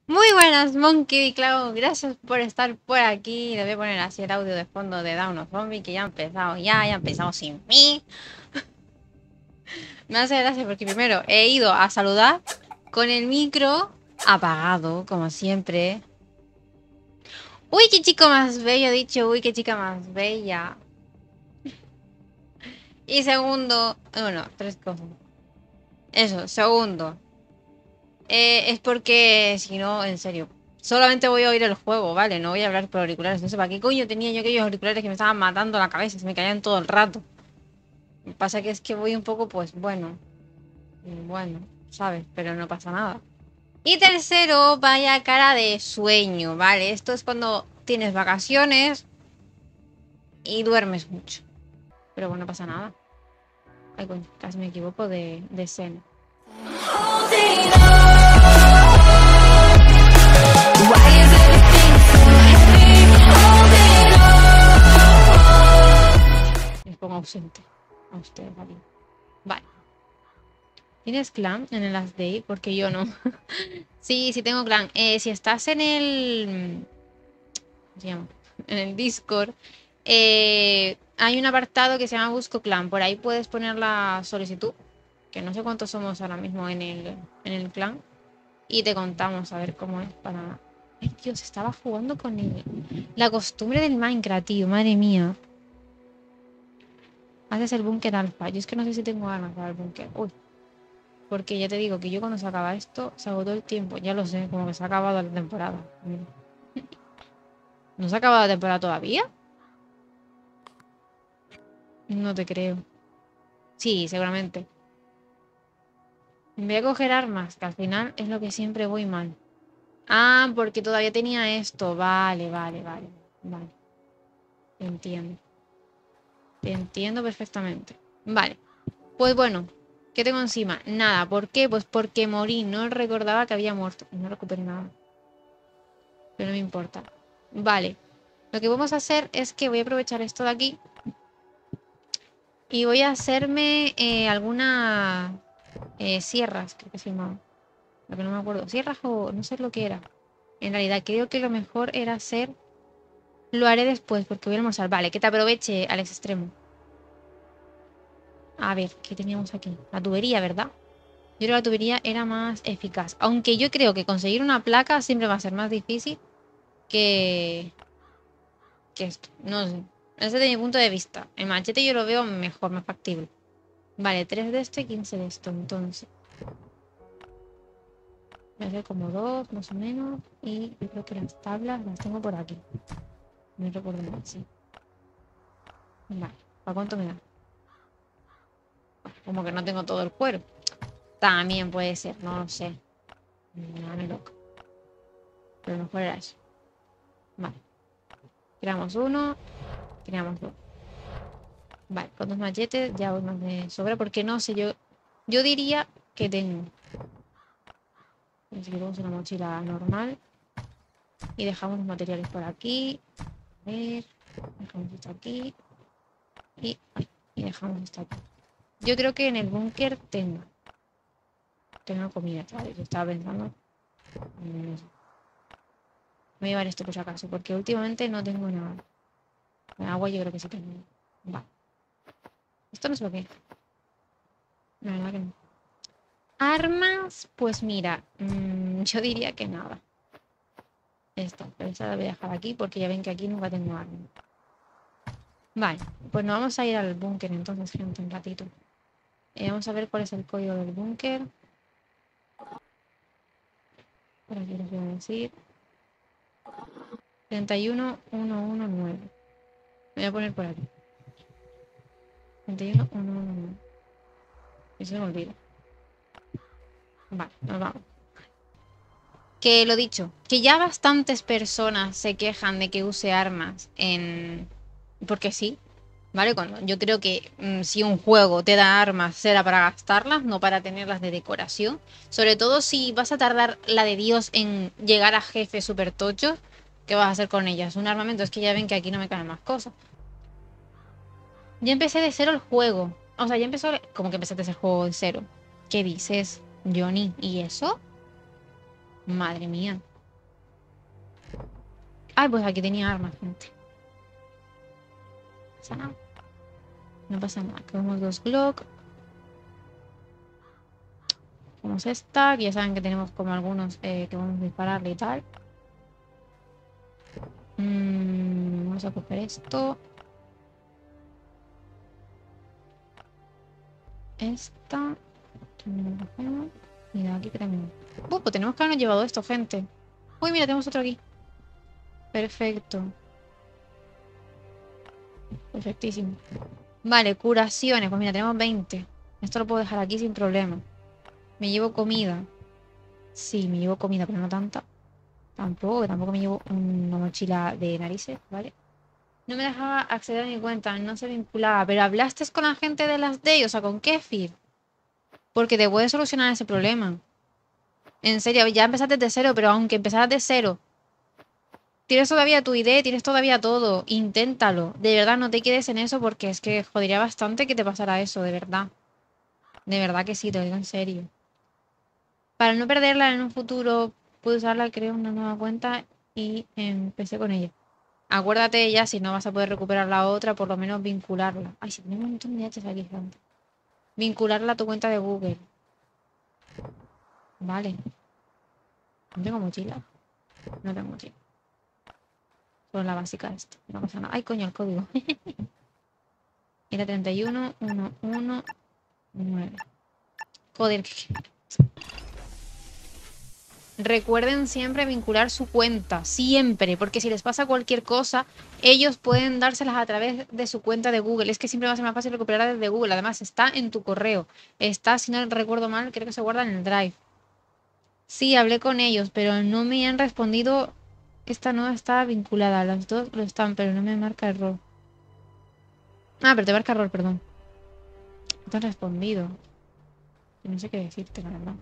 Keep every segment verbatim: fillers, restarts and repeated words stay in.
Muy buenas, Monkey y Cloud. Gracias por estar por aquí. Le voy a poner así el audio de fondo de Down of Zombie, que ya ha empezado, ya, ya ha empezado sin mí. Me hace gracia porque primero he ido a saludar con el micro apagado, como siempre. Uy, qué chico más bello, he dicho, uy, qué chica más bella. Y segundo, bueno, tres cosas. Eso, segundo. Eh, es porque, si no, en serio, solamente voy a oír el juego, ¿vale? No voy a hablar por auriculares. No sé para qué coño tenía yo aquellos auriculares que me estaban matando la cabeza, se me caían todo el rato. Lo que pasa que es que voy un poco, pues, bueno, bueno, ¿sabes? Pero no pasa nada. Y tercero, vaya cara de sueño, ¿vale? Esto es cuando tienes vacaciones y duermes mucho. Pero bueno, no pasa nada. Ay, coño, casi me equivoco de, de escena. Les pongo ausente a usted, ¿vale? Vale. ¿Tienes clan en el Last Day? Porque yo no. Sí, sí tengo clan. Eh, si estás en el... ¿Cómo se llama? En el Discord, eh, hay un apartado que se llama Busco Clan. Por ahí puedes poner la solicitud, que no sé cuántos somos ahora mismo en el, en el clan. Y te contamos a ver cómo es para... Ay, Dios, estaba jugando con el... la costumbre del Minecraft, tío. Madre mía. Haces el búnker alfa. Yo es que no sé si tengo armas para el búnker. Uy. Porque ya te digo que yo cuando se acaba esto, se agotó el tiempo. Ya lo sé, como que se ha acabado la temporada. ¿No se ha acabado la temporada todavía? No te creo. Sí, seguramente. Voy a coger armas, que al final es lo que siempre voy mal. Ah, porque todavía tenía esto. Vale, vale, vale. Vale. Te entiendo. Te entiendo perfectamente. Vale. Pues bueno, ¿qué tengo encima? Nada. ¿Por qué? Pues porque morí. No recordaba que había muerto. Y no recuperé nada. Pero no me importa. Vale. Lo que vamos a hacer es que voy a aprovechar esto de aquí. Y voy a hacerme eh, algunas eh, sierras, creo que se llamaban. Lo que no me acuerdo. Sierras o no sé lo que era. En realidad creo que lo mejor era hacer... Lo haré después porque voy a almorzar. Vale, que te aproveche, Alex Extremo. A ver, ¿qué teníamos aquí? La tubería, ¿verdad? Yo creo que la tubería era más eficaz. Aunque yo creo que conseguir una placa siempre va a ser más difícil que... que esto. No sé. Ese es de mi punto de vista. El machete yo lo veo mejor, más factible. Vale, tres de esto y quince de esto, entonces. Voy a hacer como dos, más o menos. Y yo creo que las tablas las tengo por aquí. No recuerdo mal, sí. Vale, ¿para cuánto me da? Como que no tengo todo el cuero. También puede ser, no lo sé. No me loco. Pero mejor era eso. Vale. Tiramos uno. Tiramos dos. Vale, con dos machetes ya voy más de sobra. Porque no sé, yo. Yo diría que tengo. Así que vamos a una mochila normal. Y dejamos los materiales por aquí. A ver. Dejamos esto aquí. Y, y dejamos esto aquí. Yo creo que en el búnker tengo. Tengo comida, ¿vale? Yo estaba pensando. En eso. Voy a llevar esto por si acaso, porque últimamente no tengo nada. Agua yo creo que sí tengo. Va. Esto no es lo que es. La verdad que no. Armas, pues mira, mmm, yo diría que nada. Esta, pero esta la voy a dejar aquí porque ya ven que aquí nunca tengo armas. Vale, pues nos vamos a ir al búnker entonces, gente, un ratito. Eh, vamos a ver cuál es el código del búnker. Por aquí les voy a decir. treinta y uno mil ciento diecinueve. Me voy a poner por aquí. treinta y uno mil ciento diecinueve. Y se me olvida. Vale, nos vamos. Que lo dicho, que ya bastantes personas se quejan de que use armas en... Porque sí, ¿vale? Cuando yo creo que mmm, si un juego te da armas será para gastarlas, no para tenerlas de decoración. Sobre todo si vas a tardar la de Dios en llegar a jefes super tochos, ¿qué vas a hacer con ellas? Un armamento, es que ya ven que aquí no me caben más cosas. Ya empecé de cero el juego. O sea, ya empezó... Como que empezaste el juego de cero. ¿Qué dices, Johnny? ¿Y eso? Madre mía. Ay, pues aquí tenía armas, gente. No pasa nada. No pasa nada. Cogemos dos Glock. Cogemos esta, que ya saben que tenemos como algunos eh, que vamos a dispararle y tal. Mm, vamos a coger esto. Esta. También lo cogemos. Y de aquí que también. Uh, pues tenemos que habernos llevado esto, gente. Uy, mira, tenemos otro aquí. Perfecto. Perfectísimo. Vale, curaciones. Pues mira, tenemos veinte. Esto lo puedo dejar aquí sin problema. Me llevo comida. Sí, me llevo comida, pero no tanta. Tampoco, que tampoco me llevo una mochila de narices, ¿vale? No me dejaba acceder a mi cuenta, no se vinculaba. Pero hablaste con la gente de las Day, o sea, con Kefir. Porque te puede solucionar ese problema. En serio, ya empezaste de cero, pero aunque empezaras de cero, tienes todavía tu idea, tienes todavía todo. Inténtalo. De verdad, no te quedes en eso porque es que jodería bastante que te pasara eso, de verdad. De verdad que sí, te lo digo en serio. Para no perderla en un futuro, puedo usarla, creo, una nueva cuenta y empecé con ella. Acuérdate ya, si no vas a poder recuperar la otra, por lo menos vincularla. Ay, si tenemos un montón de hachas aquí, gente. Vincularla a tu cuenta de Google. Vale. No tengo mochila. No tengo mochila. Solo la básica esta. No pasa nada. Ay, coño, el código. Era treinta y uno, uno, uno, nueve. Joder. Recuerden siempre vincular su cuenta, siempre, porque si les pasa cualquier cosa, ellos pueden dárselas a través de su cuenta de Google. Es que siempre va a ser más fácil recuperarla desde Google. Además, está en tu correo. Está, si no recuerdo mal, creo que se guarda en el Drive. Sí, hablé con ellos, pero no me han respondido. Esta no está vinculada. Las dos lo están, pero no me marca error. Ah, pero te marca error, perdón. No te han respondido. No sé qué decirte, la verdad.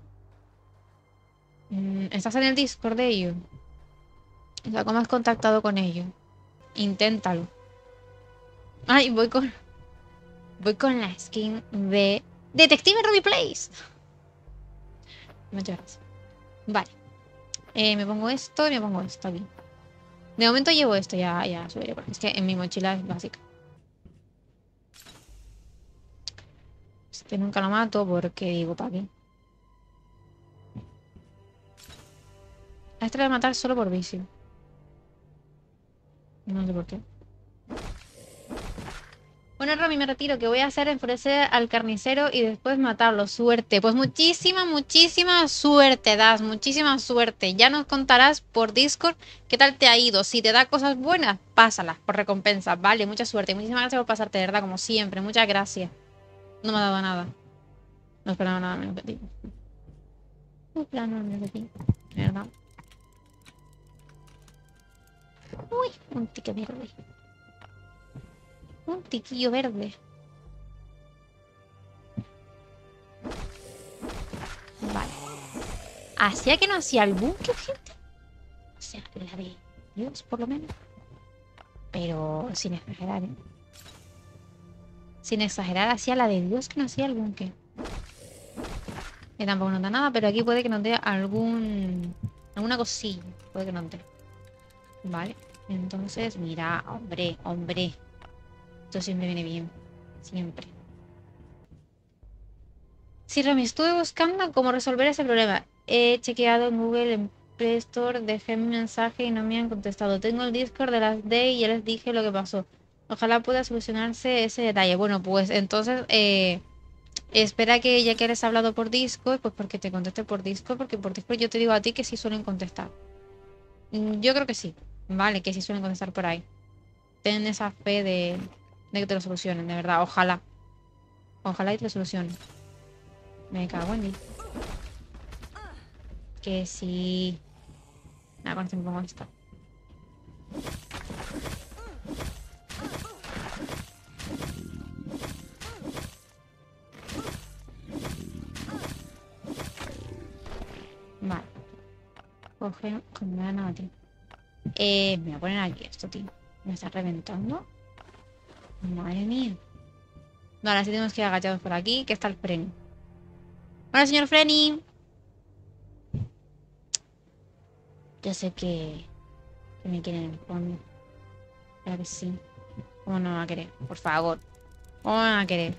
Mm, ¿Estás en el Discord de ellos? O sea, ¿cómo has contactado con ellos? Inténtalo. Ay, voy con... Voy con la skin de... Detective Ruby Place. Muchas gracias. Vale. Eh, me pongo esto y me pongo esto aquí. De momento llevo esto, ya, ya subiré. Porque es que en mi mochila es básica. Este nunca lo mato porque digo, ¿para qué? A este lo voy a matar solo por vicio. No sé por qué. Bueno, Romy, me retiro, que voy a hacer enfurecer al carnicero y después matarlo. Suerte. Pues muchísima, muchísima suerte das, muchísima suerte. Ya nos contarás por Discord qué tal te ha ido. Si te da cosas buenas, pásalas por recompensa. Vale, mucha suerte. Muchísimas gracias por pasarte, de verdad, como siempre. Muchas gracias. No me ha dado nada. No esperaba nada menos de ti. No esperaba nada menos de ti. De verdad. Uy, un ticket verde. Un tiquillo verde. Vale. ¿Hacía que no hacía el búnker, gente? O sea, la de Dios, por lo menos. Pero sin exagerar, ¿eh? Sin exagerar, hacía la de Dios que no hacía el búnker. Que tampoco nos da nada, pero aquí puede que nos dé algún... alguna cosilla. Puede que nos dé. Vale. Entonces, mira, hombre, hombre. Esto siempre viene bien. Siempre. Sí, Rami, estuve buscando cómo resolver ese problema. He chequeado en Google, en Play Store, dejé mi mensaje y no me han contestado. Tengo el Discord de las Day y ya les dije lo que pasó. Ojalá pueda solucionarse ese detalle. Bueno, pues entonces, eh, espera que ya que les he hablado por Discord, pues porque te conteste por Discord, porque por Discord yo te digo a ti que sí suelen contestar. Mm, Yo creo que sí, ¿vale? Que sí suelen contestar por ahí. Ten esa fe de, de que te lo solucionen, de verdad. Ojalá. Ojalá y te lo solucionen. Me cago en Dios. Que sí. Nada, con esto me pongo esto. Vale. Coge. Como no me da nada, tío. Eh, me voy a poner aquí esto, tío. Me está reventando. Madre mía. Vale, así tenemos que ir agachados por aquí, que está el Frenny. Hola, señor Frenny. Ya sé que, Que me quieren en el fondo. Claro que sí. ¿Cómo no me va a querer? Por favor. ¿Cómo me va a querer?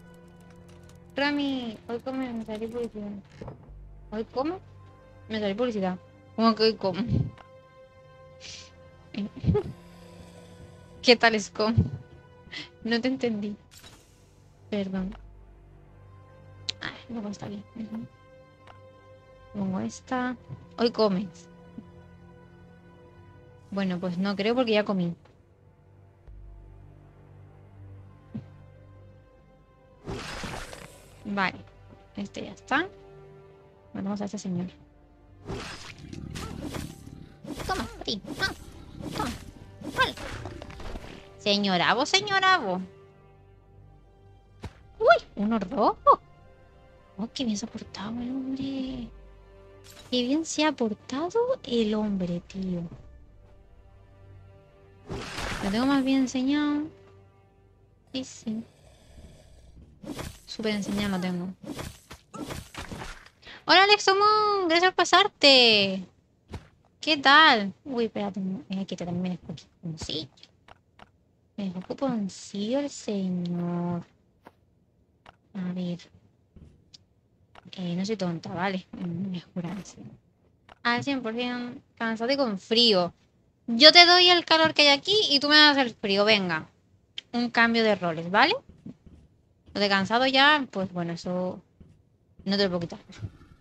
Rami, hoy come, me salió publicidad. ¿Hoy como? Me salió publicidad. ¿Cómo que hoy como? ¿Qué tal es como? No te entendí. Perdón. Ay, luego está bien. Uh-huh. Pongo esta. Hoy comes. Bueno, pues no creo porque ya comí. Vale. Este ya está. Vamos a este señor. Toma, a ti. Ah, toma. Vale. Señora Abo, señora Abo. Uy, uno rojo. Oh, qué bien se ha portado el hombre. Qué bien se ha portado el hombre, tío. Lo tengo más bien enseñado. Sí, sí. Súper enseñado lo tengo. Hola, Alexomon. Gracias por pasarte. ¿Qué tal? Uy, espérate. Es que también me dejó cuponcillo. Me dejó cuponcillo el señor. A ver. Eh, no soy tonta, ¿vale? Mejoranza. Al cien por ciento cansado y con frío. Yo te doy el calor que hay aquí y tú me das el frío. Venga. Un cambio de roles, ¿vale? Lo de cansado ya, pues bueno, eso no te lo puedo quitar.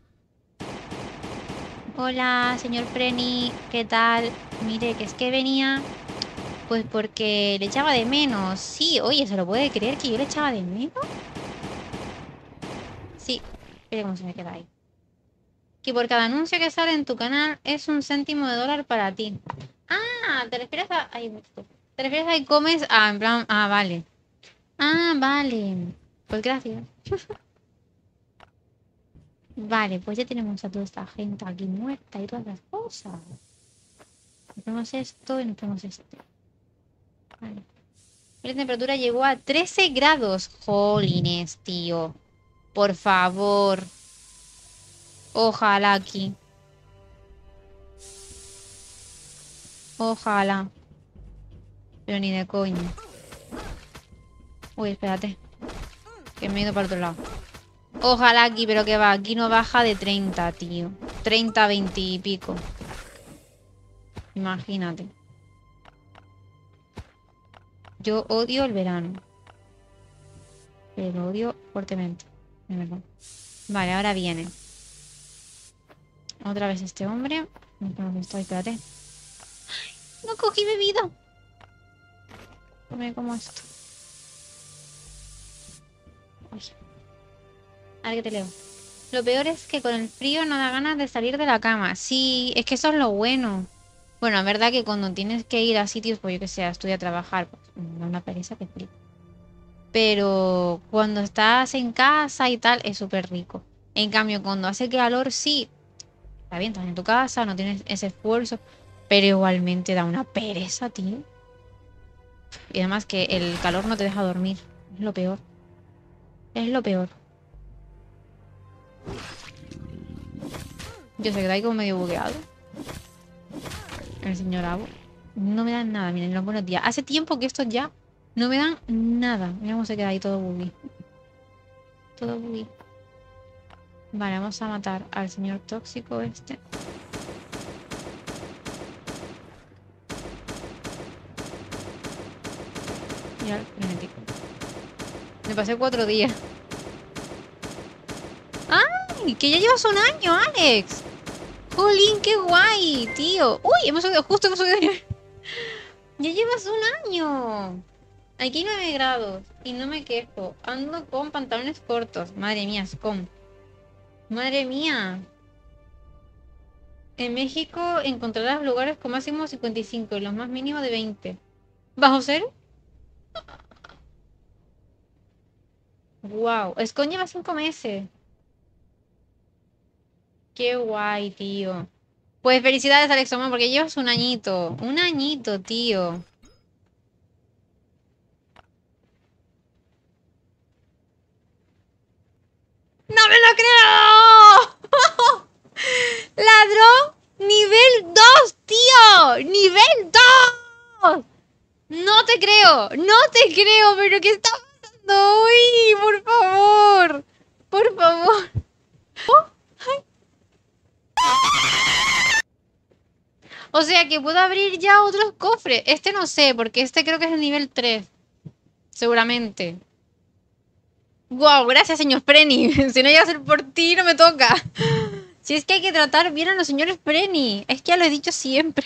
Hola, señor Frenny, ¿qué tal? Mire, que es que venía, pues porque le echaba de menos. Sí, oye, ¿se lo puede creer que yo le echaba de menos? Sí, mire cómo se me queda ahí. Que por cada anuncio que sale en tu canal es un céntimo de dólar para ti. Ah, ¿te refieres a...? Ay, ¿te refieres a iCommerce? Ah, en plan... Ah, vale. Ah, vale. Pues gracias. Vale, pues ya tenemos a toda esta gente aquí muerta y todas las cosas. Nos ponemos esto y nos ponemos esto. Vale. La temperatura llegó a trece grados. Jolines, tío. Por favor. Ojalá aquí. Ojalá. Pero ni de coño. Uy, espérate. Que me he ido para otro lado. Ojalá aquí, pero que va. Aquí no baja de treinta, tío. treinta, veinte y pico. Imagínate. Yo odio el verano. Pero lo odio fuertemente. De verdad. Vale, ahora viene. Otra vez este hombre. No, estoy, espérate. ¡Ay! No cogí bebida. Come como esto. Uy. A ver que te leo. Lo peor es que con el frío no da ganas de salir de la cama. Sí, es que eso es lo bueno. Bueno, es verdad que cuando tienes que ir a sitios, pues yo que sé, a estudiar, a trabajar, pues me da una pereza que frío. Pero cuando estás en casa y tal, es súper rico. En cambio, cuando hace calor, sí, está bien, estás en tu casa, no tienes ese esfuerzo, pero igualmente da una pereza, tío. Y además que el calor no te deja dormir. Es lo peor. Es lo peor. Yo sé que está ahí como medio bugueado. El señor Abo. No me dan nada, miren, los buenos días. Hace tiempo que estos ya no me dan nada. Mira cómo se queda ahí todo buggy. Todo buggy. Vale, vamos a matar al señor tóxico este. Y al frenético. Me pasé cuatro días. ¡Ay! Que ya llevas un año, Alex. ¡Jolín, qué guay, tío! ¡Uy! Hemos subido, justo hemos subido. Ya llevas un año. Aquí nueve grados. Y no me quejo. Ando con pantalones cortos. Madre mía, Scom. Madre mía. En México encontrarás lugares con máximo cincuenta y cinco y los más mínimos de veinte. ¿Bajo cero? Wow. Scom lleva cinco meses. Qué guay, tío. Pues felicidades, Alexoma, porque llevas un añito. Un añito, tío. ¡No me lo creo! ¡Ladrón! ¡Nivel dos, tío! ¡Nivel dos! No te creo, no te creo, pero ¿qué está pasando? ¡Uy! Por favor, por favor. Oh, ay. O sea que puedo abrir ya otros cofres. Este no sé, porque este creo que es el nivel tres. Seguramente. Wow, gracias, señor Frenny. Si no llega a ser por ti, no me toca. Si es que hay que tratar bien a los señores Frenny. Es que ya lo he dicho siempre.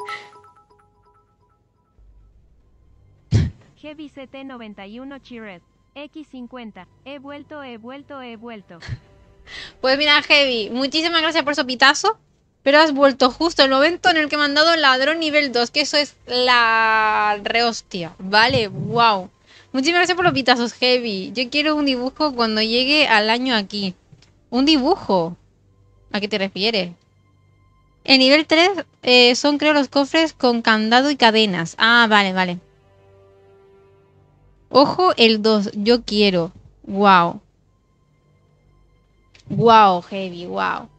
Heavy C T noventa y uno Chired. X cincuenta. He vuelto, he vuelto, he vuelto. Pues mira, Heavy, muchísimas gracias por su pitazo. Pero has vuelto justo el momento en el que me han dado ladrón nivel dos. Que eso es la rehostia. Vale, wow. Muchísimas gracias por los pitazos, Heavy. Yo quiero un dibujo cuando llegue al año aquí. Un dibujo. ¿A qué te refieres? En nivel tres eh, son creo los cofres con candado y cadenas. Ah, vale, vale. Ojo el dos, yo quiero. Wow. Wow, Heavy, wow.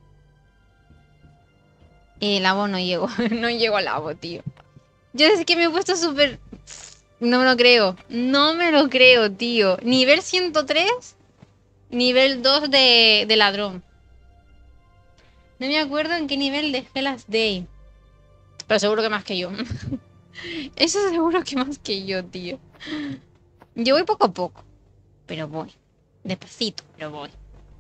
El abo no llego. No llego al abo, tío. Yo es que me he puesto súper... No me lo creo. No me lo creo, tío. Nivel ciento tres. Nivel dos de, de ladrón. No me acuerdo en qué nivel dejé las Day. Pero seguro que más que yo. Eso seguro que más que yo, tío. Yo voy poco a poco. Pero voy. Despacito, pero voy.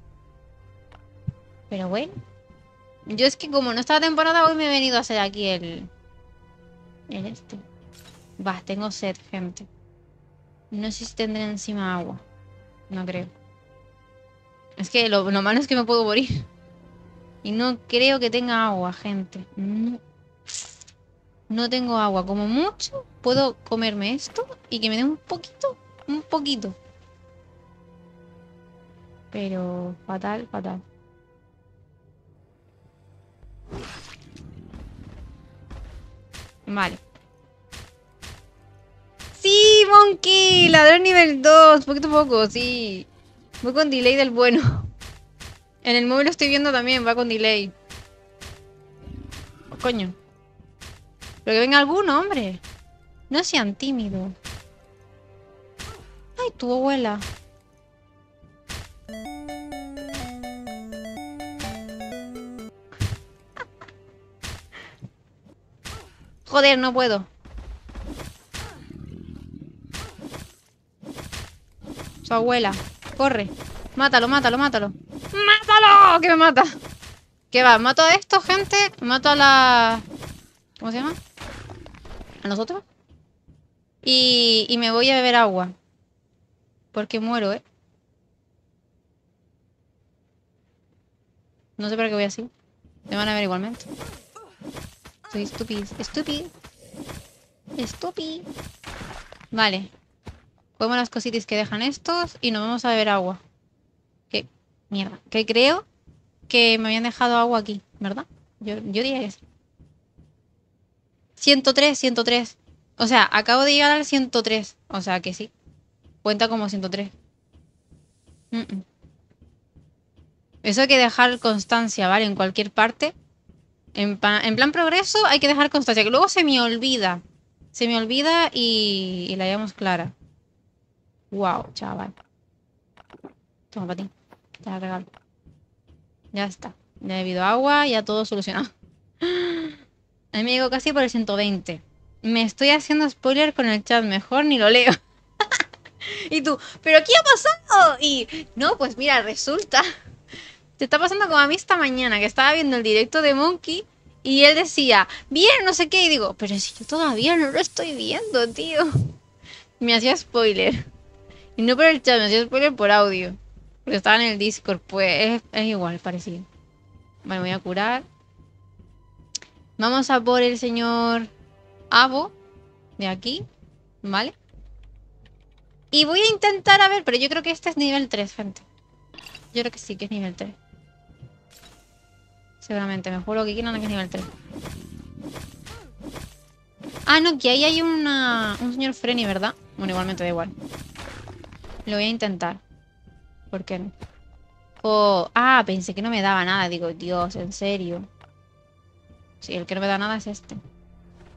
Pero bueno. Yo es que como no está la temporada, hoy me he venido a hacer aquí el... El este. Va, tengo sed, gente. No sé si tendré encima agua. No creo. Es que lo, lo malo es que me puedo morir. Y no creo que tenga agua, gente. No. No tengo agua. Como mucho, puedo comerme esto y que me dé un poquito. Un poquito. Pero fatal, fatal. Vale. ¡Sí, Monkey! Ladrón nivel dos. Poquito a poco, sí. Voy con delay del bueno. En el móvil lo estoy viendo también. Va con delay. Oh, coño. Pero que venga alguno, hombre. No sean tímidos. Ay, tu abuela. Joder, no puedo. Su abuela. Corre. Mátalo, mátalo, mátalo. ¡Mátalo! ¡Que me mata! ¿Qué va? ¿Mato a esto, gente? ¿Mato a la... ¿Cómo se llama? ¿A nosotros? Y, y me voy a beber agua. Porque muero, ¿eh? No sé para qué voy así. Me van a ver igualmente. Soy estúpido. Estúpido. Estúpido. Vale. Cogemos las cositas que dejan estos y nos vamos a beber agua. ¿Qué? Mierda. Que creo que me habían dejado agua aquí, ¿verdad? Yo, yo diría que sí. ciento tres, ciento tres. O sea, acabo de llegar al ciento tres. O sea que sí. Cuenta como ciento tres. Mm -mm. Eso hay que dejar constancia, ¿vale? En cualquier parte. En, en plan progreso hay que dejar constancia. Que luego se me olvida. Se me olvida y, y la llevamos clara. Wow, chaval. Toma para ti. Te la regalo. Ya está. Ya he bebido agua, ya todo solucionado. A mí me llegó casi por el ciento veinte. Me estoy haciendo spoiler con el chat. Mejor ni lo leo. Y tú, ¿pero qué ha pasado? Y no, pues mira, resulta. Te está pasando como a mí esta mañana, que estaba viendo el directo de Monkey y él decía, bien, no sé qué. Y digo, pero si yo todavía no lo estoy viendo, tío. Me hacía spoiler. Y no por el chat, me hacía spoiler por audio. Porque estaba en el Discord, pues es, es igual, es parecido. Vale, me voy a curar. Vamos a por el señor Abo. De aquí. ¿Vale? Y voy a intentar, a ver, pero yo creo que este es nivel tres, gente. Yo creo que sí, que es nivel tres. Seguramente, me juro que aquí no es nivel tres. Ah, no, que ahí hay una, un señor Frenny, ¿verdad? Bueno, igualmente da igual. Lo voy a intentar. ¿Por qué no? Oh, ah, pensé que no me daba nada. Digo, Dios, en serio. Sí, el que no me da nada es este.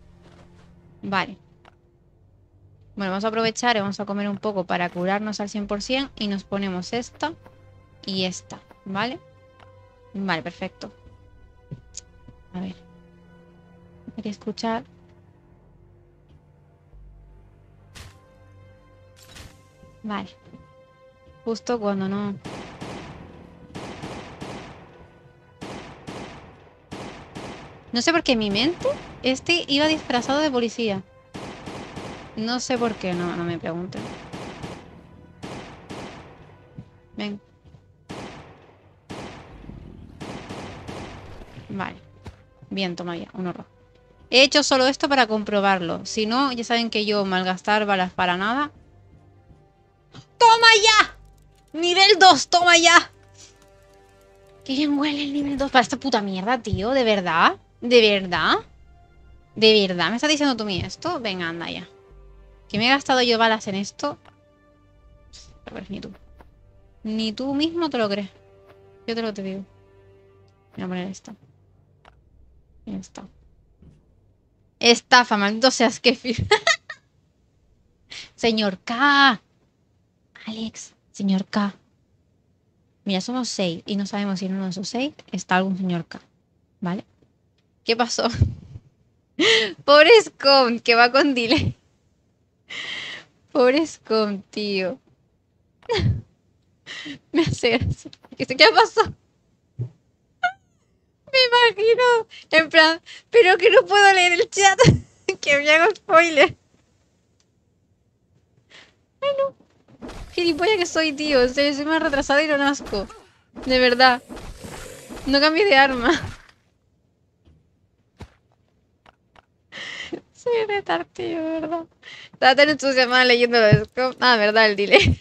Vale. Bueno, vamos a aprovechar y vamos a comer un poco para curarnos al cien por cien. Y nos ponemos esta y esta, ¿vale? Vale, perfecto. A ver. Quería escuchar. Vale. Justo cuando no... No sé por qué en mi mente este iba disfrazado de policía. No sé por qué, no, no me pregunten. Ven. Vale. Bien, toma ya, un horror. He hecho solo esto para comprobarlo. Si no, ya saben que yo malgastar balas para nada. ¡Toma ya! ¡Nivel dos! ¡Toma ya! ¡Qué bien huele el nivel dos para esta puta mierda, tío! ¿De verdad? ¿De verdad? ¿De verdad me estás diciendo tú a mí esto? Venga, anda ya. ¿Que me he gastado yo balas en esto? A ver, ni tú. Ni tú mismo te lo crees. Yo te lo te digo. Voy a poner esta. Ya está. Estafa, maldito seas, Kefir. Señor K. Alex, señor K. Mira, somos seis y no sabemos si en uno de esos seis está algún señor K. ¿Vale? ¿Qué pasó? Pobre Scum, que va con delay. Pobre Scum, tío. Me hace gracia. ¿Qué qué pasó? Me imagino. En plan, pero que no puedo leer el chat. Que me hago spoiler. Ay, no. Gilipollas que soy, tío. O sea, soy más retrasada y no nazco. De verdad. No cambies de arma. Soy retartío, de verdad. Estaba tan entusiasmada leyendo lo de Scum. Ah, verdad, el delay.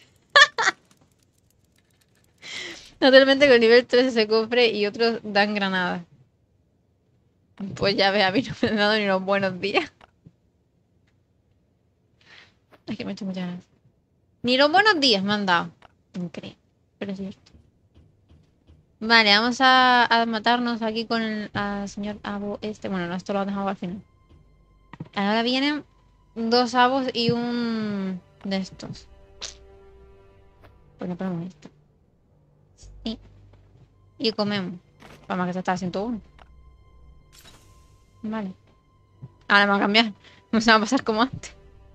Naturalmente con nivel tres ese cofre y otros dan granadas. Pues ya ve, a mí no me han dado ni los buenos días. Es que me he hecho muchas ganas. Ni los buenos días me han dado. Increíble. Pero es cierto. Vale, vamos a, a matarnos aquí con el a señor Abo este. Bueno, no, esto lo dejado al final. Ahora vienen dos Abos y un de estos. Pues le ponemos esto. Sí. Y comemos. Vamos a que se está haciendo uno. Vale. Ahora vamos a cambiar. No se va a pasar como antes.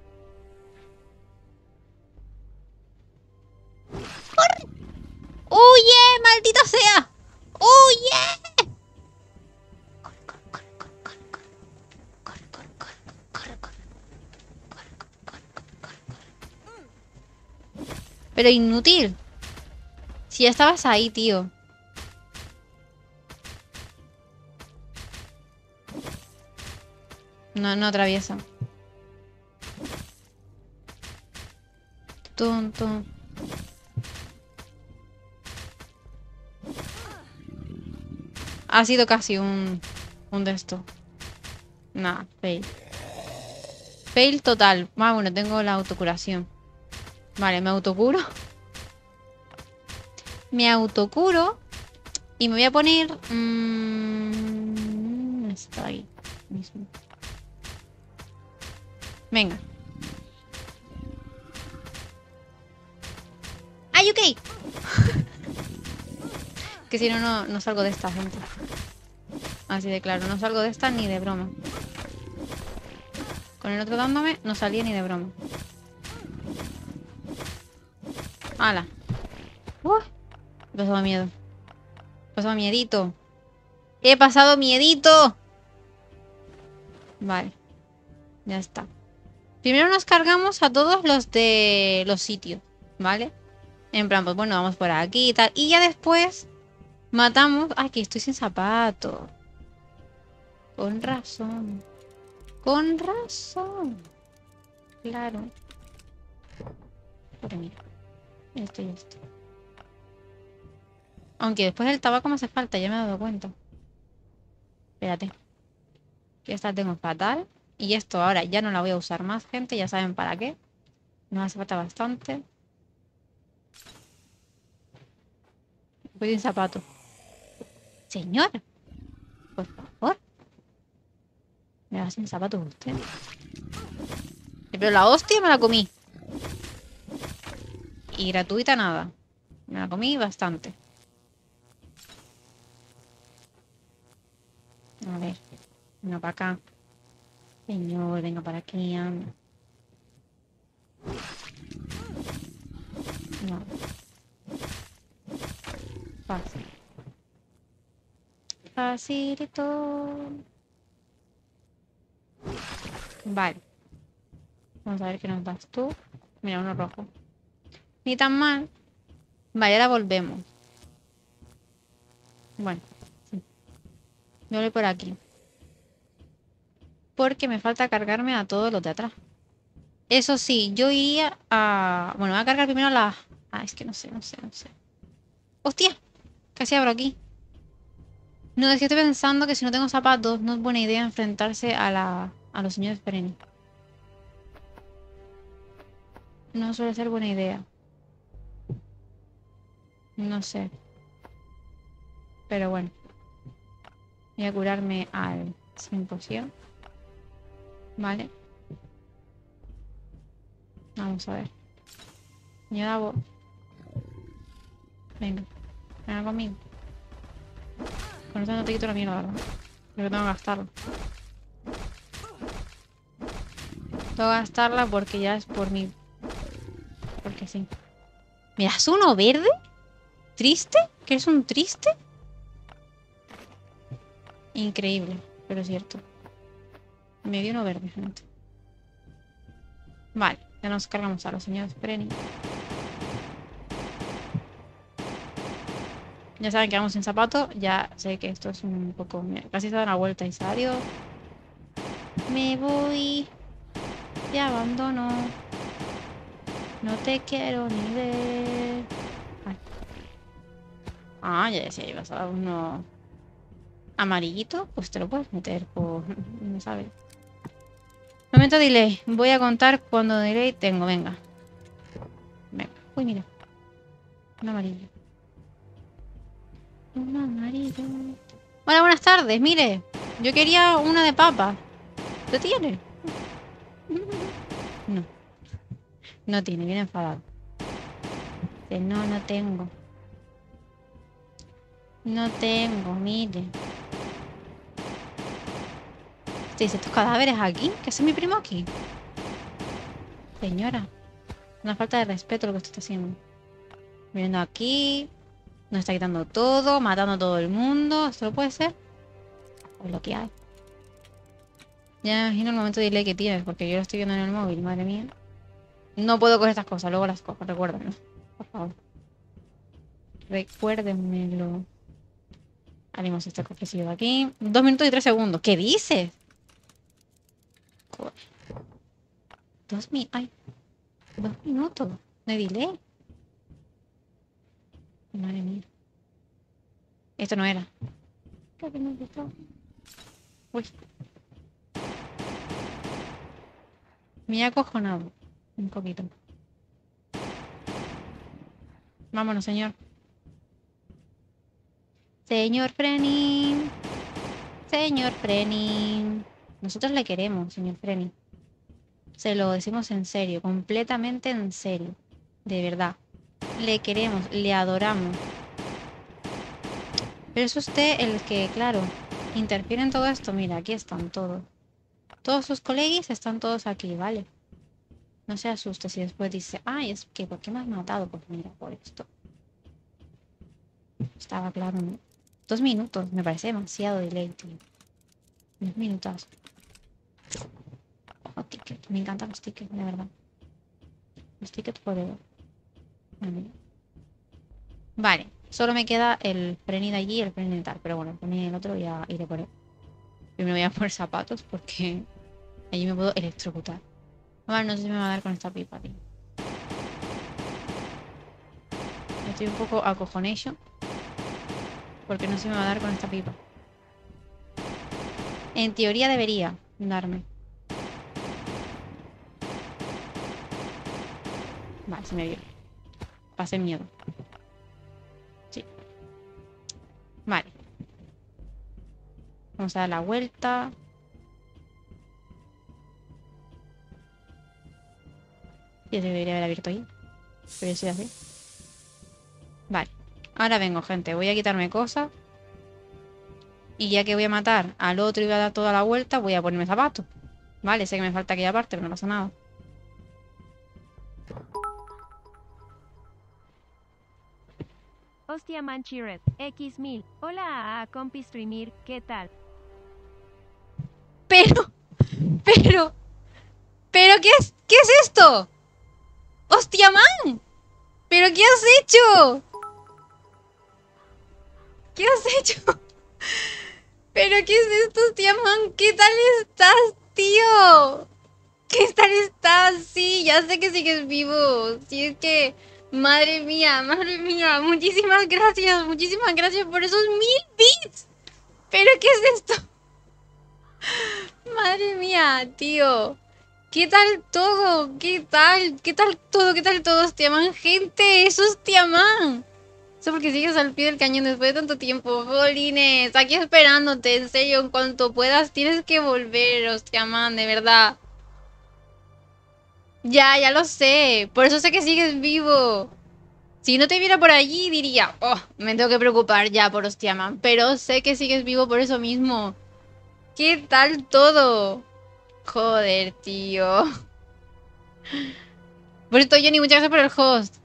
¡Huye! ¡Maldito sea! ¡Huye! Corre, corre, corre, corre, corre, corre, corre, corre, corre, corre, corre, corre, corre, corre. Pero inútil. Si ya estabas ahí, tío. No, no atraviesa. Tonto. Ha sido casi un... Un de estos. Nada, fail. Fail total. Ah, bueno, tengo la autocuración. Vale, me autocuro. Me autocuro. Y me voy a poner... Mmm, está ahí mismo. Venga. ¡Ay, ok! Que si no, no, no salgo de esta, gente. Así de claro, no salgo de esta ni de broma. Con el otro dándome, no salía ni de broma. ¡Hala! ¡Uh! He pasado miedo. He pasado miedito. He pasado miedito. Vale. Ya está. Primero nos cargamos a todos los de los sitios, ¿vale? En plan, pues bueno, vamos por aquí y tal. Y ya después matamos... Ay, que estoy sin zapato. Con razón. Con razón. Claro. Pero mira. Esto y esto. Aunque después el tabaco me hace falta, ya me he dado cuenta. Espérate. Que esta tengo fatal. Y esto ahora ya no la voy a usar más, gente. Ya saben para qué. Nos hace falta bastante. Voy sin zapato. Señor. Por favor. Me va sin zapatos usted. Pero la hostia me la comí. Y gratuita nada. Me la comí bastante. A ver. Venga para acá. Señor, venga para aquí, anda. No. Fácil. Facilito. Vale. Vamos a ver qué nos das tú. Mira, uno rojo. Ni tan mal. Vale, ahora volvemos. Bueno, sí. Yo voy por aquí. Porque me falta cargarme a todos los de atrás. Eso sí, yo iría a... Bueno, voy a cargar primero a la... Ah, es que no sé, no sé, no sé. ¡Hostia! Casi abro aquí. No, es que estoy pensando que si no tengo zapatos, no es buena idea enfrentarse a la... a los señores perennes. No suele ser buena idea. No sé. Pero bueno. Voy a curarme al cien por ciento. Vale. Vamos a ver. Señora Bo. Venga. Venga conmigo. Con esto no te quito la mierda, ¿verdad? Pero tengo que gastarla. Tengo que gastarla porque ya es por mí. Porque sí. ¿Me das uno verde? ¿Triste? ¿Que es un triste? Increíble, pero es cierto. Me dio uno verde, gente. Vale, ya nos cargamos a los señores Perenni. Ya saben que vamos sin zapato. Ya sé que esto es un poco... Mira, casi se da una vuelta y salió. Me voy. Te abandono. No te quiero ni ver. Ay. Ah, ya decía, ibas a dar uno amarillito. Pues te lo puedes meter por... No sabes. Momento delay. Voy a contar cuando delay tengo. Venga. Venga. Uy, mira. Un amarillo. Un amarillo. Hola, buenas tardes. Mire, yo quería una de papa. ¿Lo tiene? No. No tiene. Viene enfadado. Dice, no, no tengo. No tengo, mire. ¿Te dice estos cadáveres aquí? ¿Qué hace mi primo aquí? Señora. Una falta de respeto lo que usted está haciendo. Viendo aquí. Nos está quitando todo. Matando a todo el mundo. ¿Esto no puede ser? Es lo que hay. Ya me imagino el momento de delay que tienes. Porque yo lo estoy viendo en el móvil. Madre mía. No puedo coger estas cosas. Luego las cojo. Recuérdenlo. Por favor. Recuérdenmelo. Abrimos este cofrecillo de aquí. Dos minutos y tres segundos. ¿Qué dices? Joder. Dos mil... Ay. Dos minutos. De delay. Madre mía. Esto no era. ¿Qué que me gustó? Uy. Me ha acojonado. Un poquito. Vámonos, señor. Señor Frenny. Señor Frenny. Nosotros le queremos, señor Frenny. Se lo decimos en serio, completamente en serio. De verdad. Le queremos, le adoramos. Pero es usted el que, claro, interfiere en todo esto. Mira, aquí están todos. Todos sus coleguis están todos aquí, ¿vale? No se asuste si después dice, ay, es que, ¿por qué me has matado? Pues mira, por esto. Estaba claro, ¿no? Dos minutos, me parece demasiado delay, tío. Dos minutos. Oh, ticket. Me encantan los tickets, de verdad. Los tickets forever. Vale. Vale. Solo me queda el Frenny de allí y el Frenny de tal. Pero bueno, el Frenny del otro ya iré por él. Primero voy a poner zapatos porque allí me puedo electrocutar. Vale, no sé si me va a dar con esta pipa, tío. Estoy un poco acojonation. Porque no sé si me va a dar con esta pipa. En teoría debería darme. Vale, se me vio. Pasé miedo. Sí. Vale. Vamos a dar la vuelta. Yo debería haber abierto ahí. Pero yo soy así. Vale. Ahora vengo, gente. Voy a quitarme cosas. Y ya que voy a matar al otro y voy a dar toda la vuelta, voy a ponerme zapatos. Vale, sé que me falta aquella parte, pero no pasa nada. Hostia Manchiret, X mil. Hola a, a compi streamer, ¿qué tal? Pero, pero, pero, ¿qué es, qué es esto? ¡Hostia, man! ¿Pero qué has hecho? ¿Qué has hecho? ¿Pero qué es esto, hostia, man? ¿Qué tal estás, tío? ¿Qué tal estás? Sí, ya sé que sigues vivo. Sí, es que... Madre mía, madre mía. Muchísimas gracias, muchísimas gracias por esos mil bits. ¿Pero qué es esto? Madre mía, tío. ¿Qué tal todo? ¿Qué tal? ¿Qué tal todo? ¿Qué tal todo, hostia, man? Gente, eso es hostia, man. Eso porque sigues al pie del cañón después de tanto tiempo. Jolines, aquí esperándote, en serio, en cuanto puedas tienes que volver, hostia, man, de verdad. Ya, ya lo sé. Por eso sé que sigues vivo. Si no te viera por allí, diría, oh, me tengo que preocupar ya por hostia, man. Pero sé que sigues vivo por eso mismo. ¿Qué tal todo? Joder, tío. Por esto, Johnny, muchas gracias por el host.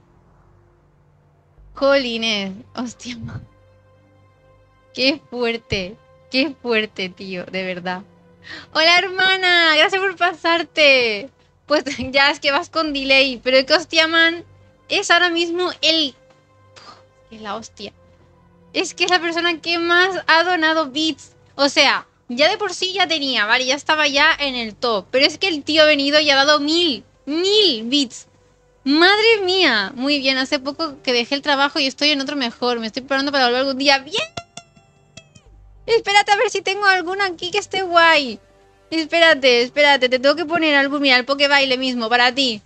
Jolines, hostia, man. Qué fuerte. Qué fuerte, tío, de verdad. Hola, hermana. Gracias por pasarte. Pues ya es que vas con delay. Pero es que hostia, man, es ahora mismo el... Es la hostia. Es que es la persona que más ha donado bits. O sea, ya de por sí ya tenía, ¿vale? Ya estaba ya en el top. Pero es que el tío ha venido y ha dado mil. Mil bits. Madre mía. Muy bien, hace poco que dejé el trabajo y estoy en otro mejor. Me estoy preparando para volver algún día. ¡Bien! Espérate a ver si tengo alguna aquí que esté guay. Espérate, espérate. Te tengo que poner algo. Mira, el Pokebaile mismo, para ti.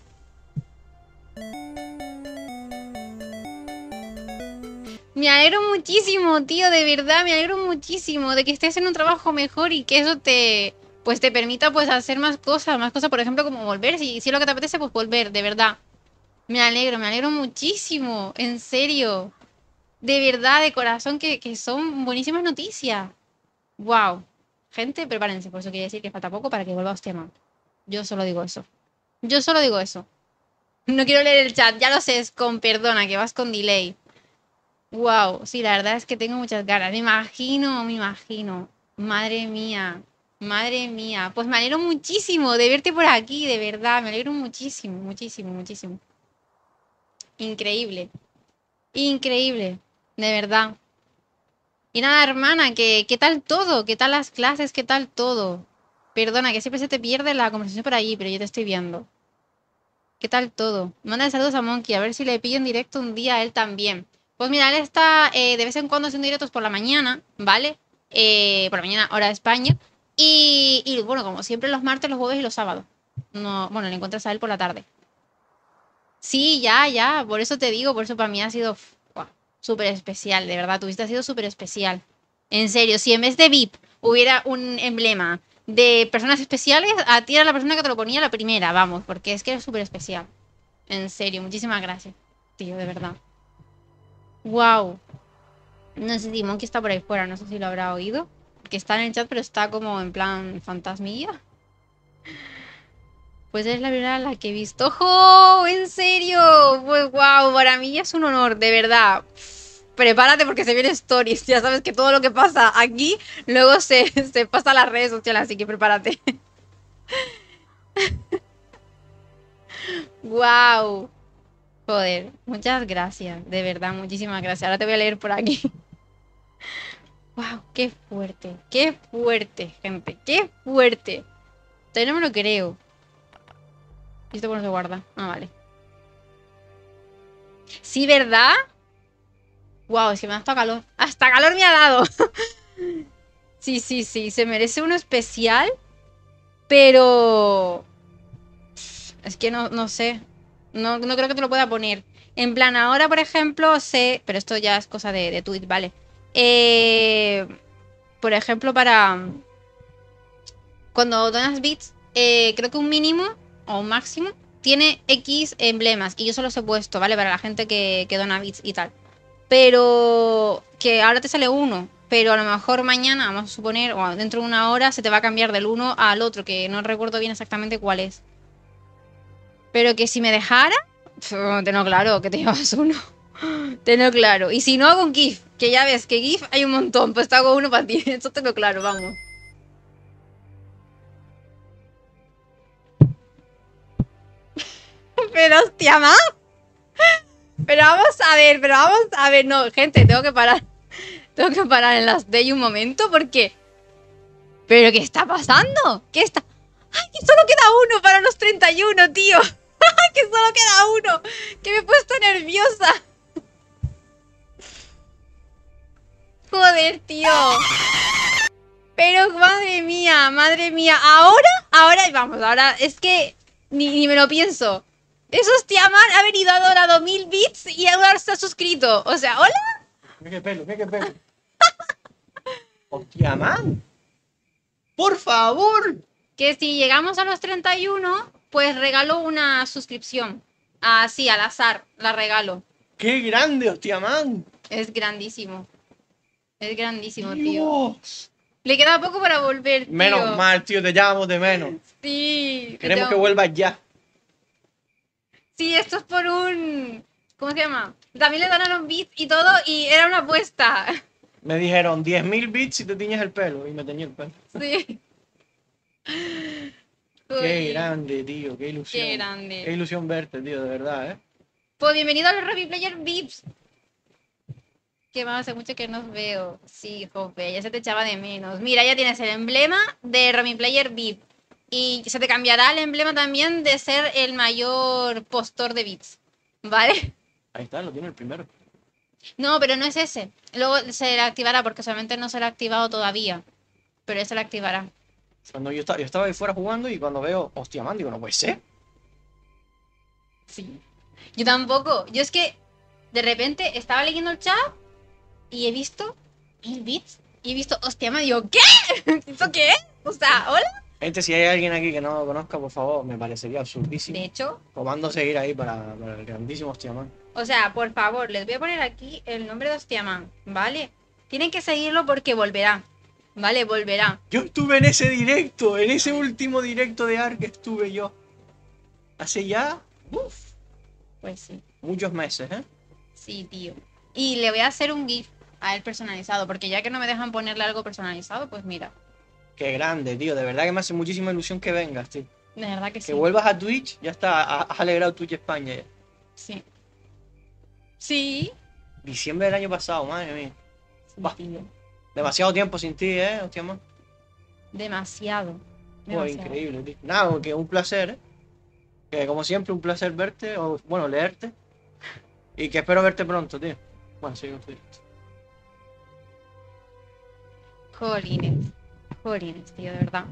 Me alegro muchísimo, tío, de verdad, me alegro muchísimo de que estés en un trabajo mejor y que eso te, pues te permita pues hacer más cosas, más cosas, por ejemplo, como volver, si, si es lo que te apetece, pues volver, de verdad. Me alegro, me alegro muchísimo, en serio, de verdad, de corazón, que, que son buenísimas noticias. Wow. Gente, prepárense, por eso quiere decir que falta poco para que vuelva a tema. Yo solo digo eso. Yo solo digo eso. No quiero leer el chat, ya lo sé, es con perdona, que vas con delay. Wow, sí, la verdad es que tengo muchas ganas. Me imagino, me imagino. Madre mía, madre mía. Pues me alegro muchísimo de verte por aquí, de verdad. Me alegro muchísimo, muchísimo, muchísimo. Increíble, increíble, de verdad. Y nada, hermana, ¿qué, qué tal todo? ¿Qué tal las clases? ¿Qué tal todo? Perdona, que siempre se te pierde la conversación por allí, pero yo te estoy viendo. ¿Qué tal todo? Manda saludos a Monkey, a ver si le pillo en directo un día a él también. Pues mira, él está eh, de vez en cuando haciendo directos por la mañana, ¿vale? Eh, por la mañana, hora de España. Y, y bueno, como siempre, los martes, los jueves y los sábados. No, bueno, le encuentras a él por la tarde. Sí, ya, ya, por eso te digo, por eso para mí ha sido súper especial, de verdad, tuviste ha sido súper especial. En serio, si en vez de V I P hubiera un emblema de personas especiales, a ti era la persona que te lo ponía la primera, vamos, porque es que eres súper especial. En serio, muchísimas gracias, tío, de verdad. Wow. No sé si Monkey está por ahí fuera, no sé si lo habrá oído. Que está en el chat, pero está como en plan fantasmilla. Pues es la primera la que he visto. ¡Oh! ¿En serio? Pues wow, para mí es un honor, de verdad. Prepárate porque se vienen stories. Ya sabes que todo lo que pasa aquí luego se, se pasa a las redes sociales, así que prepárate. ¡Wow! Joder, muchas gracias, de verdad, muchísimas gracias. Ahora te voy a leer por aquí. ¡Wow! ¡Qué fuerte! ¡Qué fuerte, gente! ¡Qué fuerte! Todavía no me lo creo. ¿Y esto cómo se guarda? Ah, vale. Sí, ¿verdad? ¡Wow! Es que me da hasta calor. ¡Hasta calor me ha dado! Sí, sí, sí. Se merece uno especial. Pero... Es que no, no sé. No, no creo que te lo pueda poner. En plan, ahora, por ejemplo, sé... Pero esto ya es cosa de, de Twitch, ¿vale? Eh... Por ejemplo, para... Cuando donas bits, eh, creo que un mínimo o un máximo tiene X emblemas y yo solo los he puesto, ¿vale? Para la gente que, que dona bits y tal. Pero que ahora te sale uno, pero a lo mejor mañana, vamos a suponer, o dentro de una hora, se te va a cambiar del uno al otro, que no recuerdo bien exactamente cuál es. Pero que si me dejara, tengo claro que te llevas uno. Tengo claro. Y si no, hago un GIF, que ya ves que GIF hay un montón, pues te hago uno para ti. Eso tengo claro, vamos. Pero hostia, más. Pero vamos a ver, pero vamos a ver, no, gente, tengo que parar. Tengo que parar en las day un momento porque... ¿Pero qué está pasando? ¿Qué está...? ¡Ay, que solo queda uno para los treinta y uno, tío! ¡Ay, que solo queda uno! ¡Que me he puesto nerviosa! Joder, tío. Pero madre mía, madre mía. Ahora, ahora, vamos, ahora es que ni, ni me lo pienso. Esos Tiamat ha venido a donado mil bits y ahora se ha suscrito. O sea, ¿hola? Mira qué pelo, mira qué pelo. Hostia, man. Por favor. Que si llegamos a los treinta y uno, pues regalo una suscripción. Así, al azar, la regalo. Qué grande, hostia, man. Es grandísimo. Es grandísimo, tío. Dios. Le queda poco para volver, tío. Menos mal, tío, te llamamos de menos. Sí. Queremos tengo- que vuelvas ya. Sí, esto es por un... ¿Cómo se llama? También le donaron bits y todo y era una apuesta. Me dijeron diez mil bits si te tiñes el pelo. Y me teñí el pelo. Sí. Qué Joder, grande, tío. Qué ilusión. Qué grande. Qué ilusión verte, tío, de verdad, ¿eh? Pues bienvenido a los Rapid Player V I Ps. Que más hace mucho que no os veo. Sí, jope, ya se te echaba de menos. Mira, ya tienes el emblema de Rapid Player V I P. Y se te cambiará el emblema también de ser el mayor postor de bits. ¿Vale? Ahí está, lo tiene el primero. No, pero no es ese. Luego se le activará porque solamente no se le ha activado todavía. Pero ese le activará. Cuando yo estaba, yo estaba ahí fuera jugando y cuando veo, hostia, man, digo, no puede ser. Sí. Yo tampoco. Yo es que de repente estaba leyendo el chat y he visto mil bits. Y he visto, hostia, me digo, ¿qué? ¿Esto qué es? O sea, hola. Gente, si hay alguien aquí que no lo conozca, por favor, me parecería absurdísimo. De hecho, Comando seguir ahí para, para el grandísimo hostia, man. o sea, por favor, les voy a poner aquí el nombre de Hostiaman, ¿vale? Tienen que seguirlo porque volverá. ¿Vale? Volverá. Yo estuve en ese directo, en ese último directo de Ark estuve yo. Hace ya, uf, Pues sí. muchos meses, ¿eh? Sí, tío. Y le voy a hacer un GIF a él personalizado, porque ya que no me dejan ponerle algo personalizado, pues mira. Qué grande, tío. De verdad que me hace muchísima ilusión que vengas, tío. De verdad que sí. Que vuelvas a Twitch, ya está, ha- has alegrado Twitch España ya. Sí. Sí. Diciembre del año pasado, madre mía. Sí, Bah. tío. Demasiado tiempo sin ti, ¿eh? Hostia, man. Demasiado. Fue Demasiado. increíble, tío. Nada, que un placer, ¿eh? Que como siempre, un placer verte, o bueno, leerte. Y que espero verte pronto, tío. Bueno, sí, no estoy. Jolines. Jolines, tío, de verdad.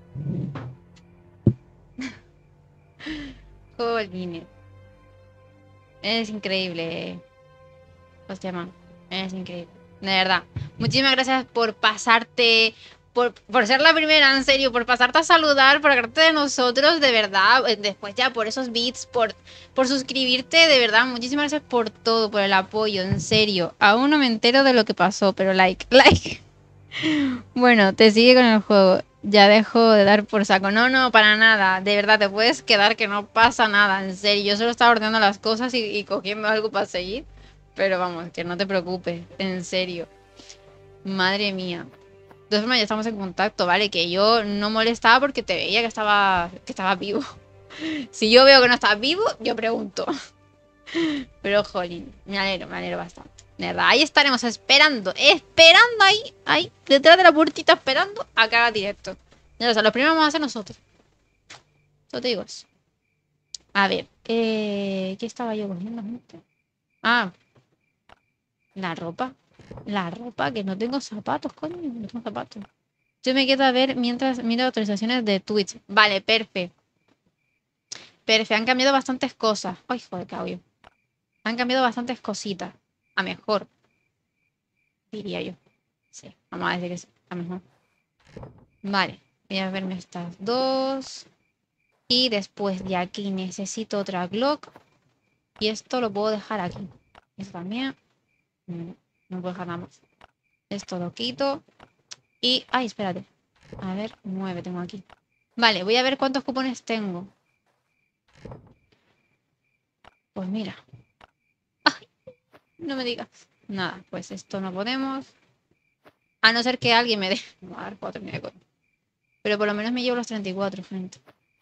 Jolines. Es increíble. Hostia, man. Es increíble. De verdad. Muchísimas gracias por pasarte. Por, por ser la primera, en serio. Por pasarte a saludar. Por agradarte de nosotros. De verdad. Después ya por esos beats. Por, por suscribirte. De verdad. Muchísimas gracias por todo. Por el apoyo. En serio. Aún no me entero de lo que pasó. Pero like. Like. Bueno, te sigue con el juego. Ya dejo de dar por saco. No, no, para nada. De verdad, te puedes quedar que no pasa nada. En serio. Yo solo estaba ordenando las cosas y, y cogiendo algo para seguir. Pero vamos, que no te preocupes. En serio. Madre mía. De todas formas, ya estamos en contacto, ¿vale? Que yo no molestaba porque te veía que estaba, que estaba vivo. Si yo veo que no estás vivo, yo pregunto. Pero, jolín, me alegro, me alegro bastante. De verdad, ahí estaremos esperando, esperando ahí, ahí, detrás de la puertita, esperando a que haga directo. Ya, o sea, los primeros vamos a ser nosotros. Yo te digo eso. A ver, eh, ¿qué estaba yo cogiendo, gente? Ah, la ropa. La ropa, que no tengo zapatos, coño, no tengo zapatos. Yo me quedo a ver mientras miro actualizaciones de Twitch. Vale, perfecto. Perfecto, han cambiado bastantes cosas. Ay, joder, qué audio. Han cambiado bastantes cositas. A mejor. Diría yo. Sí, vamos a decir que sí, a mejor. Vale, voy a verme estas dos. Y después de aquí necesito otra Glock. Y esto lo puedo dejar aquí. Esto también. No, no puedo dejar nada más. Esto lo quito. Y... Ay, espérate. A ver, nueve tengo aquí. Vale, voy a ver cuántos cupones tengo. Pues mira. Ay, no me digas. Nada, pues esto no podemos. A no ser que alguien me dé... No, a ver, cuatro, nueve, cuatro. Pero por lo menos me llevo los treinta y cuatro, gente.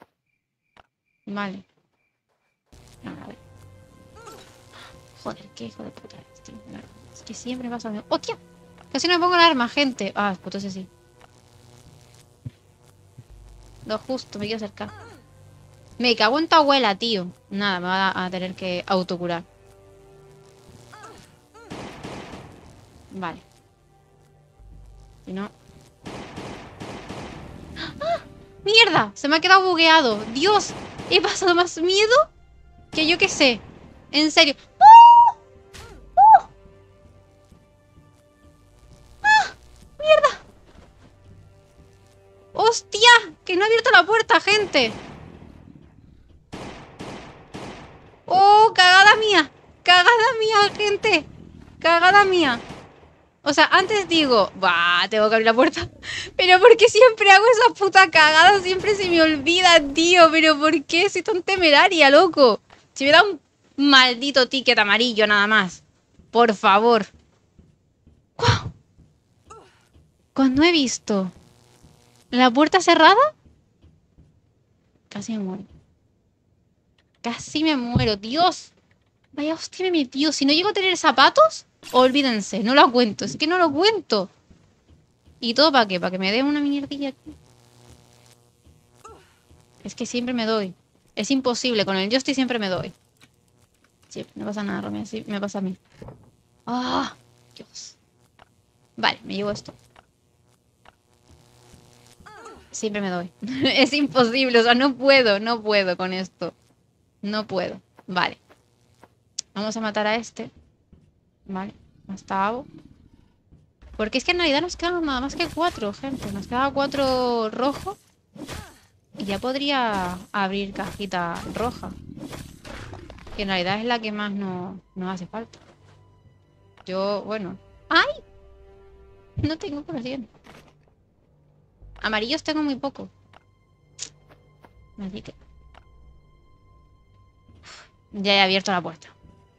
Vale. A ver. Joder, qué hijo de puta es, tío. Es que siempre pasa lo mismo. ¡Hostia! Casi no me pongo el arma, gente. Ah, pues entonces sí. Lo justo, me quiero acercar. Me cago en tu abuela, tío. Nada, me va a, a tener que autocurar. Vale. Si no... ¡Ah! ¡Mierda! Se me ha quedado bugueado. ¡Dios! He pasado más miedo que yo que sé. En serio. ¡Oh! ¡Oh! ¡Ah! ¡Mierda! ¡Hostia! Que no he abierto la puerta, gente. ¡Oh! ¡Cagada mía! ¡Cagada mía, gente! ¡Cagada mía! O sea, antes digo, bah, tengo que abrir la puerta. Pero ¿por qué siempre hago esa puta cagada? Siempre se me olvida, tío. Pero ¿por qué? Soy tan temeraria, loco. Si me da un maldito ticket amarillo nada más. Por favor. ¡Guau! Cuando he visto la puerta cerrada, casi me muero. Casi me muero, Dios. Vaya hostia me metió. Si no llego a tener zapatos, olvídense, no lo cuento. Es que no lo cuento. ¿Y todo para qué? ¿Para que me dé una mierdilla aquí? Es que siempre me doy. Es imposible, con el joystick siempre me doy. Sí, no pasa nada, Romeo, sí, me pasa a mí. ¡Ah! Dios. Vale, me llevo esto. Siempre me doy. Es imposible, o sea, no puedo, no puedo con esto. No puedo. Vale. Vamos a matar a este. Vale, hasta Avo. Porque es que en realidad nos quedan nada más que cuatro, gente. Nos queda cuatro rojo. Y ya podría abrir cajita roja. Que en realidad es la que más no, nos hace falta. Yo, bueno. ¡Ay! No tengo corazón. Amarillos tengo muy poco. Así que... Ya he abierto la puerta.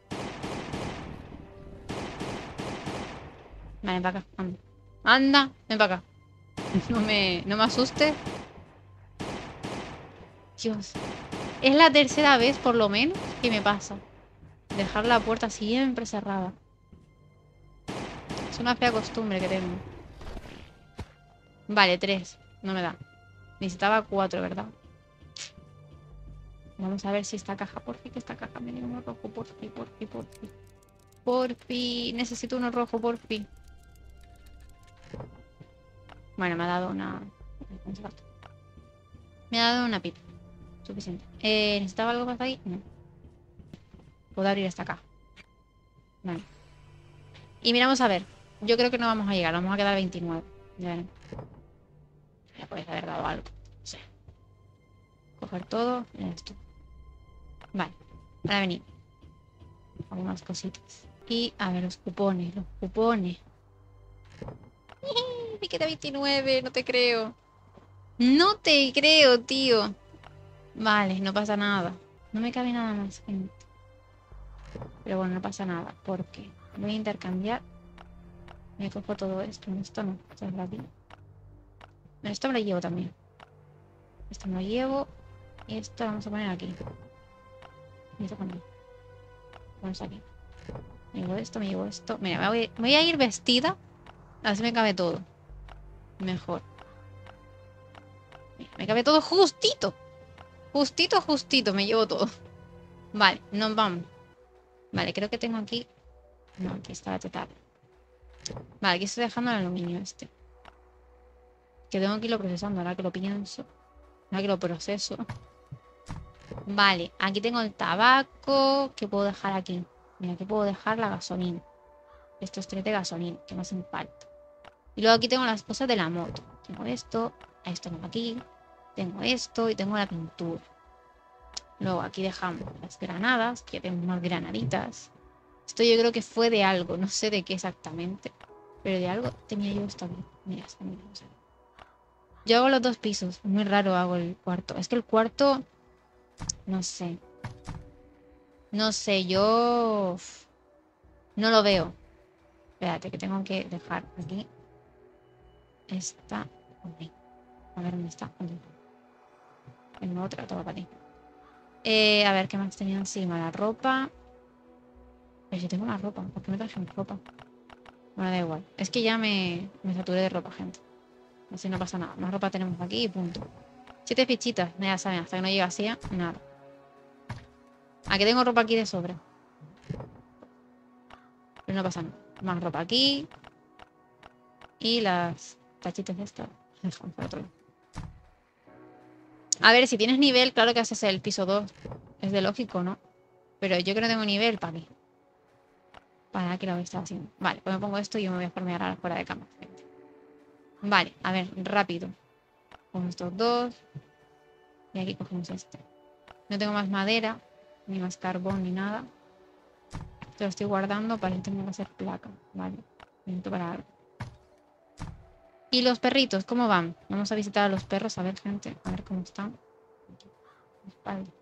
Vale, ven para acá. Anda. Anda, ven para acá. No me, no me asustes. Dios. Es la tercera vez, por lo menos, que me pasa. Dejar la puerta siempre cerrada. Es una fea costumbre que tengo. Vale, tres. No me da. Necesitaba cuatro, ¿verdad? Vamos a ver si esta caja, por fin, que esta caja me dio uno rojo, por fin, por fin, por fin. Por fin, necesito uno rojo, por fin. Bueno, me ha dado una... Me ha dado una pipa. Suficiente. Eh, ¿necesitaba algo más ahí? No. Puedo abrir esta caja. Vale. Y miramos a ver. Yo creo que no vamos a llegar. Vamos a quedar veintinueve. Ya veremos. Me puedes haber dado algo. No sé. Coger todo. Mira esto. Vale. Ahora venir. Algunas cositas. Y a ver los cupones. Los cupones. Me queda veintinueve. No te creo. No te creo, tío. Vale, no pasa nada. No me cabe nada más, gente. Pero bueno, no pasa nada. Porque voy a intercambiar. Me cojo todo esto. Esto no. Esto es la vida. Bueno, esto me lo llevo también. Esto me lo llevo. Y esto lo vamos a poner aquí. Y esto también. Vamos aquí. Me llevo esto, me llevo esto. Mira, me voy, me voy a ir vestida. Así me cabe todo. Mejor. Mira, me cabe todo justito. Justito, justito. Me llevo todo. Vale, nos vamos. Vale, creo que tengo aquí... No, aquí está la tetar. Vale, aquí estoy dejando el aluminio este. Que tengo que irlo procesando, ahora que lo pienso. Ahora que lo proceso. Vale, aquí tengo el tabaco. ¿Qué puedo dejar aquí? Mira, aquí puedo dejar la gasolina. Estos tres de gasolina, que me hacen falta. Y luego aquí tengo las cosas de la moto. Tengo esto, esto no aquí. Tengo esto y tengo la pintura. Luego aquí dejamos las granadas, que ya tenemos más granaditas. Esto yo creo que fue de algo, no sé de qué exactamente. Pero de algo tenía yo esto aquí. Mira, está bien. O sea, yo hago los dos pisos. Muy raro hago el cuarto. Es que el cuarto... No sé. No sé, yo... No lo veo. Espérate, que tengo que dejar aquí. Esta. Okay. A ver dónde está. Aquí. El nuevo trato para ti. Eh, a ver, ¿qué más tenía encima? La ropa. Pero si tengo la ropa, ¿por qué me traje mi ropa? Bueno, da igual. Es que ya me, me saturé de ropa, gente. Así no pasa nada. Más ropa tenemos aquí y punto. Siete fichitas. Ya saben, hasta que no llegue así, nada. Aquí tengo ropa aquí de sobra. Pero no pasa nada. Más ropa aquí. Y las tachitas de esta. Dejamos para otro lado. A ver, si tienes nivel, claro que haces el piso dos. Es de lógico, ¿no? Pero yo que no tengo nivel, ¿para qué? ¿Para qué lo voy a estar haciendo? Vale, pues me pongo esto y yo me voy a farmear ahora fuera de cámara. Vale, a ver, rápido. Con estos dos. Y aquí cogemos este. No tengo más madera, ni más carbón, ni nada. Te lo estoy guardando para tener que hacer placa. Vale, necesito para algo. ¿Y los perritos cómo van? Vamos a visitar a los perros, a ver, gente. A ver cómo están. Espalda.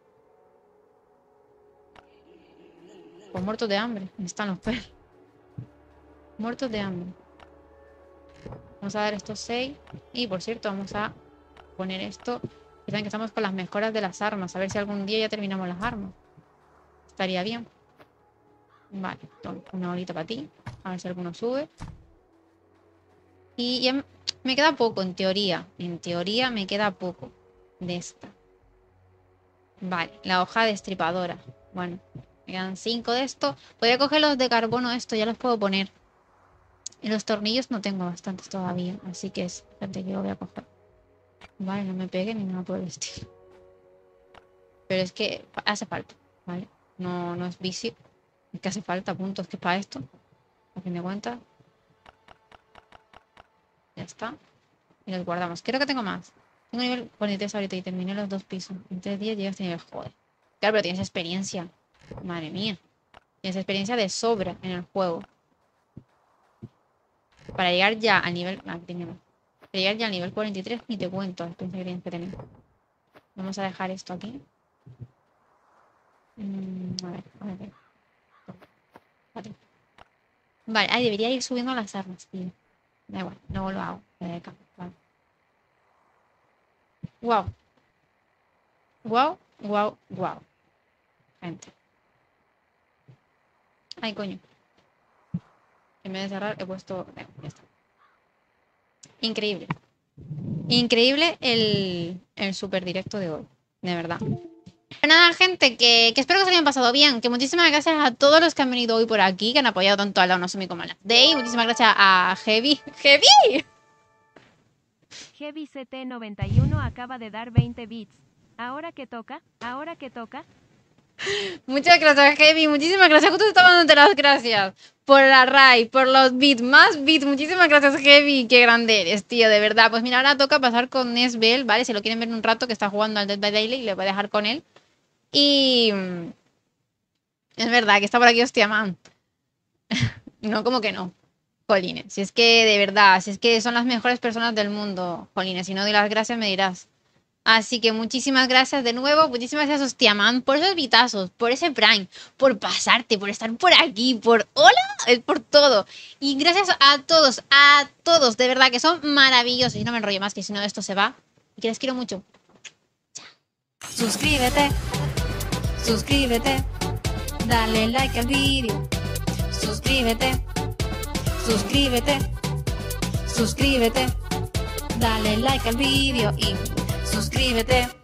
Pues muertos de hambre. ¿Dónde están los perros? Muertos de hambre. Vamos a dar estos seis. Y por cierto, vamos a poner esto. Piensan que estamos con las mejoras de las armas. A ver si algún día ya terminamos las armas. Estaría bien. Vale, toma, una bolita para ti. A ver si alguno sube. Y ya me queda poco, en teoría. En teoría me queda poco de esta. Vale, la hoja destripadora. Bueno, me quedan cinco de esto. Podría coger los de carbono, esto ya los puedo poner. Y los tornillos no tengo bastantes todavía. Así que es gente que yo voy a coger. Vale, no me peguen ni nada por el estilo. Pero es que hace falta, ¿vale? No, no es vicio. Es que hace falta, punto. Es que es para esto. A fin de cuentas. Ya está. Y los guardamos. Creo que tengo más. Tengo nivel cuarenta y tres ahorita y terminé los dos pisos. En tres días llegas a nivel. Joder. Claro, pero tienes experiencia. Madre mía. Tienes experiencia de sobra en el juego. Para llegar ya al nivel... Ah, tenemos. Para llegar ya al nivel cuarenta y tres ni te cuento la experiencia que tienes que tener. Vamos a dejar esto aquí. Mm, a ver, a ver. Vale. Vale, ahí debería ir subiendo las armas, tío. Da igual, no lo hago. Vale. Wow. Wow, wow, wow. Gente. Ay, coño. En vez de cerrar, he puesto... Ya está. Increíble. Increíble el, el super directo de hoy. De verdad. Pero nada, gente, que, que espero que os hayan pasado bien. Que muchísimas gracias a todos los que han venido hoy por aquí, que han apoyado tanto a la Onosumi como a la Day. Muchísimas gracias a Heavy. ¡Heavy! Heavy C T noventa y uno acaba de dar veinte bits. ¿Ahora qué toca? ¿Ahora qué toca? Muchas gracias, Heavy. Muchísimas gracias. Justo te estaba dándote las gracias por la raid, por los bits. Más bits. Muchísimas gracias, Heavy. Qué grande eres, tío, de verdad. Pues mira, ahora toca pasar con Nesbel, ¿vale? Si lo quieren ver un rato, que está jugando al Dead by Daylight, le voy a dejar con él. Y... es verdad que está por aquí, hostia, man. No, como que no. Jolines, si es que de verdad, si es que son las mejores personas del mundo, Jolines, si no doy las gracias me dirás. Así que muchísimas gracias de nuevo, muchísimas gracias, hostia, man, por esos vitazos, por ese Prime, por pasarte, por estar por aquí, por hola, por todo. Y gracias a todos, a todos, de verdad, que son maravillosos. Y no me enrollo más, que si no esto se va. Y que les quiero mucho. Chao. Suscríbete, suscríbete, dale like al vídeo, suscríbete. Suscríbete, suscríbete, dale like al vídeo y suscríbete.